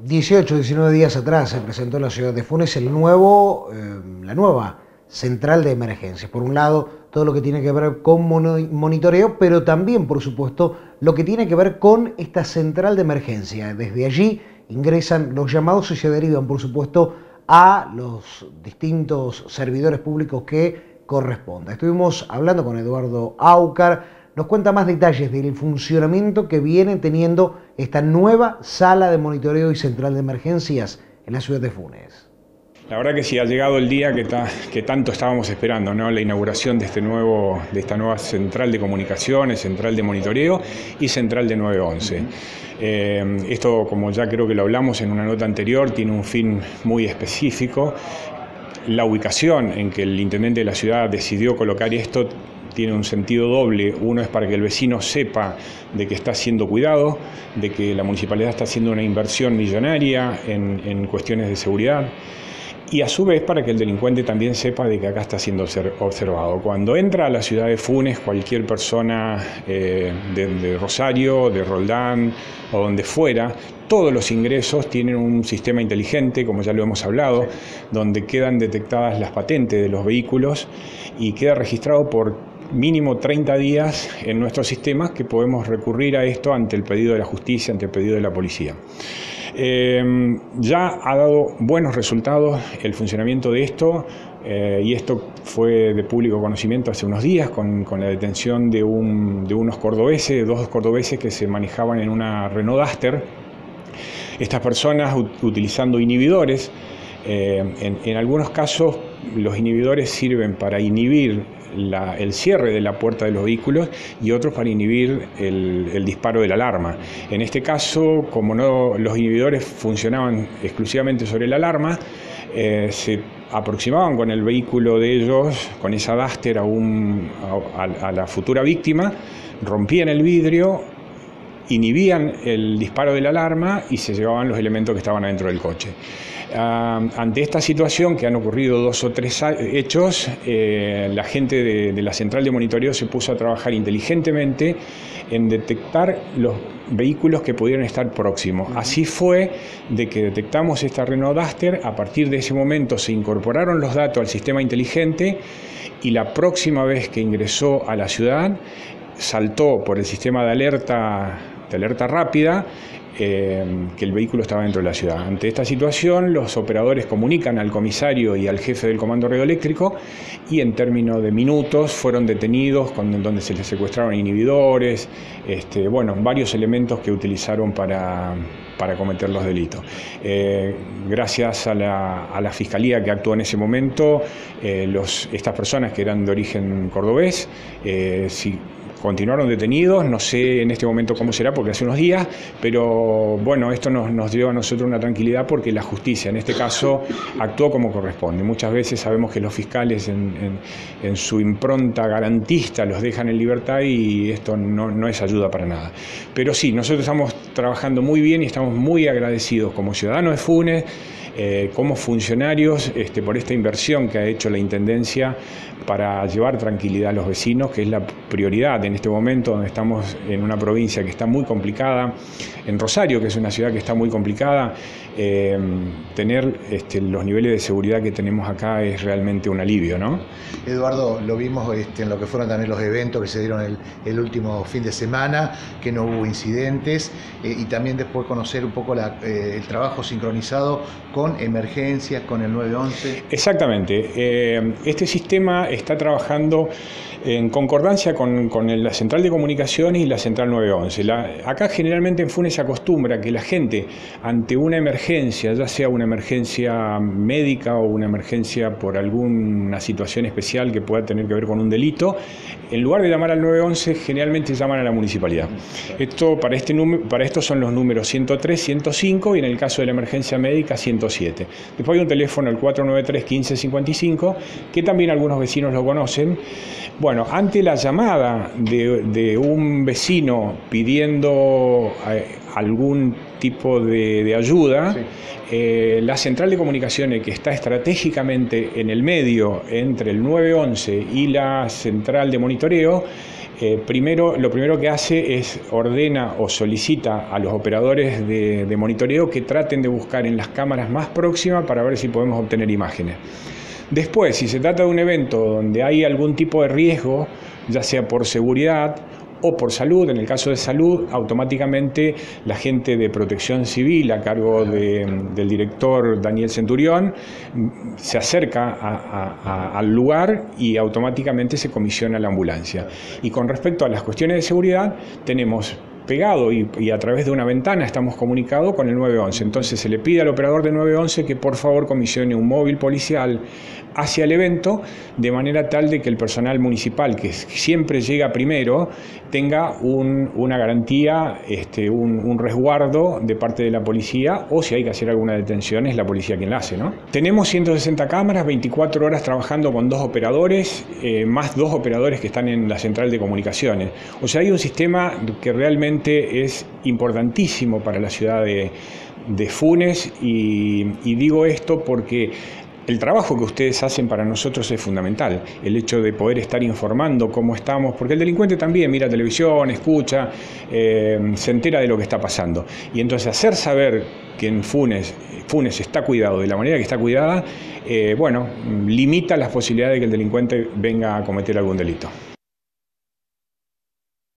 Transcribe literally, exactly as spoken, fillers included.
dieciocho, diecinueve días atrás se presentó en la ciudad de Funes el nuevo, eh, la nueva central de emergencias. Por un lado, todo lo que tiene que ver con monitoreo, pero también, por supuesto, lo que tiene que ver con esta central de emergencia. Desde allí ingresan los llamados y se derivan, por supuesto, a los distintos servidores públicos que corresponda. Estuvimos hablando con Eduardo Aucar, nos cuenta más detalles del funcionamiento que viene teniendo esta nueva sala de monitoreo y central de emergencias en la ciudad de Funes. La verdad que sí, ha llegado el día que, ta, que tanto estábamos esperando, ¿no? La inauguración de, este nuevo, de esta nueva central de comunicaciones, central de monitoreo y central de nueve once. Eh, esto, como ya creo que lo hablamos en una nota anterior, tiene un fin muy específico. La ubicación en que el intendente de la ciudad decidió colocar esto tiene un sentido doble. Uno es para que el vecino sepa de que está siendo cuidado, de que la municipalidad está haciendo una inversión millonaria en, en cuestiones de seguridad. Y a su vez para que el delincuente también sepa de que acá está siendo observado. Cuando entra a la ciudad de Funes, cualquier persona eh, de, de Rosario, de Roldán o donde fuera, todos los ingresos tienen un sistema inteligente, como ya lo hemos hablado, donde quedan detectadas las patentes de los vehículos y queda registrado por mínimo treinta días en nuestros sistemas, que podemos recurrir a esto ante el pedido de la justicia, ante el pedido de la policía. Eh, ya ha dado buenos resultados el funcionamiento de esto, eh, y esto fue de público conocimiento hace unos días con, con la detención de, un, de unos cordobeses, de dos cordobeses que se manejaban en una Renault Duster. Estas personas utilizando inhibidores, eh, en, en algunos casos los inhibidores sirven para inhibir La, el cierre de la puerta de los vehículos y otros para inhibir el, el disparo de la alarma. En este caso, como no, los inhibidores funcionaban exclusivamente sobre la alarma, eh, se aproximaban con el vehículo de ellos, con esa Duster, a, un, a, a la futura víctima, rompían el vidrio, inhibían el disparo de la alarma y se llevaban los elementos que estaban adentro del coche. Uh, ante esta situación, que han ocurrido dos o tres hechos, eh, la gente de, de la central de monitoreo se puso a trabajar inteligentemente en detectar los vehículos que pudieran estar próximos. Así fue de que detectamos esta Renault Duster. A partir de ese momento se incorporaron los datos al sistema inteligente y la próxima vez que ingresó a la ciudad saltó por el sistema de alerta, de alerta rápida, Eh, que el vehículo estaba dentro de la ciudad. Ante esta situación, los operadores comunican al comisario y al jefe del comando radioeléctrico y en términos de minutos fueron detenidos, con, donde se les secuestraron inhibidores, este, bueno, varios elementos que utilizaron para, para cometer los delitos. Eh, gracias a la, a la Fiscalía que actuó en ese momento, eh, los, estas personas que eran de origen cordobés, eh, si, continuaron detenidos, no sé en este momento cómo será porque hace unos días, pero bueno, esto nos, nos dio a nosotros una tranquilidad porque la justicia en este caso actuó como corresponde. Muchas veces sabemos que los fiscales en, en, en su impronta garantista los dejan en libertad y esto no, no es ayuda para nada. Pero sí, nosotros estamos trabajando muy bien y estamos muy agradecidos como ciudadanos de Funes, Eh, como funcionarios, este, por esta inversión que ha hecho la Intendencia para llevar tranquilidad a los vecinos, que es la prioridad en este momento, donde estamos en una provincia que está muy complicada, en Rosario, que es una ciudad que está muy complicada. Eh, tener este, los niveles de seguridad que tenemos acá es realmente un alivio, ¿no? Eduardo, lo vimos este, en lo que fueron también los eventos que se dieron el, el último fin de semana, que no hubo incidentes, eh, y también después conocer un poco la, eh, el trabajo sincronizado con emergencias, con el nueve once. Exactamente. Eh, este sistema está trabajando en concordancia con, con la central de comunicaciones y la central nueve once. La, acá generalmente en Funes se acostumbra que la gente ante una emergencia, ya sea una emergencia médica o una emergencia por alguna situación especial que pueda tener que ver con un delito, en lugar de llamar al nueve once, generalmente llaman a la municipalidad. Esto, para, este número, para esto son los números ciento tres, ciento cinco y en el caso de la emergencia médica ciento siete. Después hay un teléfono, el cuatro nueve tres, quince cincuenta y cinco, que también algunos vecinos lo conocen. Bueno, ante la llamada de, de un vecino pidiendo eh, algún tipo de, de ayuda, sí. eh, la central de comunicaciones, que está estratégicamente en el medio entre el nueve once y la central de monitoreo, Eh, primero, lo primero que hace es ordena o solicita a los operadores de, de monitoreo que traten de buscar en las cámaras más próximas para ver si podemos obtener imágenes. Después, si se trata de un evento donde hay algún tipo de riesgo, ya sea por seguridad o por salud, en el caso de salud, automáticamente la gente de Protección Civil a cargo de, del director Daniel Centurión se acerca a, a, a, al lugar y automáticamente se comisiona la ambulancia. Y con respecto a las cuestiones de seguridad, tenemos pegado y, y a través de una ventana estamos comunicados con el nueve once. Entonces se le pide al operador del nueve once que por favor comisione un móvil policial hacia el evento, de manera tal de que el personal municipal, que siempre llega primero, tenga un, una garantía, este, un, un resguardo de parte de la policía, o si hay que hacer alguna detención es la policía quien la hace, ¿no? Tenemos ciento sesenta cámaras, veinticuatro horas trabajando con dos operadores, eh, más dos operadores que están en la central de comunicaciones. O sea, hay un sistema que realmente es importantísimo para la ciudad de, de Funes, y, y digo esto porque el trabajo que ustedes hacen para nosotros es fundamental, el hecho de poder estar informando cómo estamos, porque el delincuente también mira televisión, escucha, eh, se entera de lo que está pasando. Y entonces hacer saber que en Funes, Funes está cuidado de la manera que está cuidada, eh, bueno, limita las posibilidades de que el delincuente venga a cometer algún delito.